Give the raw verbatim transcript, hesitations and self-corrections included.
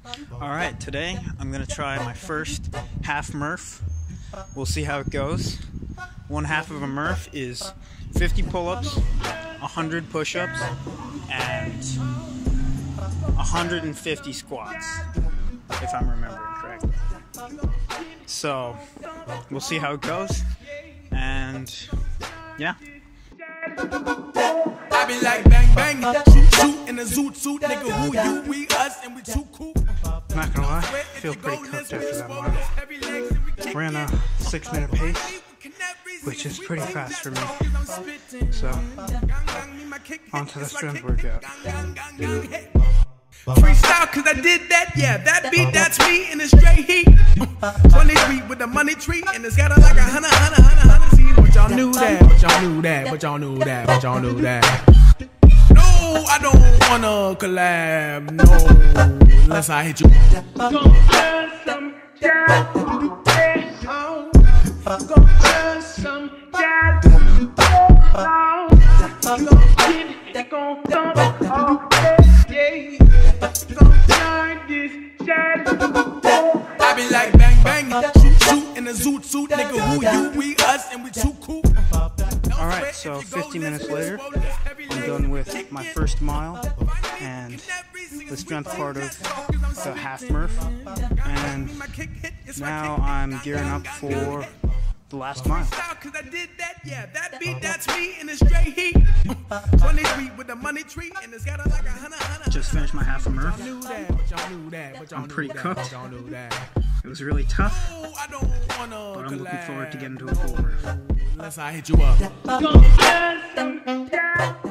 Alright, today I'm going to try my first half Murph. We'll see how it goes. One half of a Murph is fifty pull-ups, one hundred push-ups, and one hundred fifty squats, if I'm remembering correctly. So, we'll see how it goes, and yeah. I be like bang bang, shoot shoot in a zoot suit, nigga who you, we us, and we too cool. I'm not gonna lie, I feel pretty cooked after that one. Ran a six minute pace, which is pretty fast for me. So, on to the strength workout. Freestyle, cause I did that, yeah, that beat, that's me in the straight heat. twenty-three with the money tree, and it's got a like a hundred, hundred, hundred, hundred. See, but y'all knew that, but y'all knew that, but y'all knew that, but y'all knew that. No, I don't wanna collab, no, unless I hit you. Gonna burn some jazz, gonna some jazz, gonna get it, gonna dump all day, yeah. I be like bang bang, shoot shoot in a zoot suit, nigga who you, we us, and we too cool. Alright, so fifty minutes later, I'm done with my first mile and the strength part of the half Murph, and now I'm gearing up for the last mile. Just finished my half a Murph. I'm pretty cooked. It was really tough, but I'm looking forward to getting to a full Murph. Unless I hit you up.